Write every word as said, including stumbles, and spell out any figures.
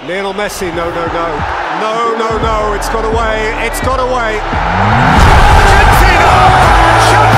Lionel Messi, no, no, no. No, no, no, it's got away, it's got away. Argentina!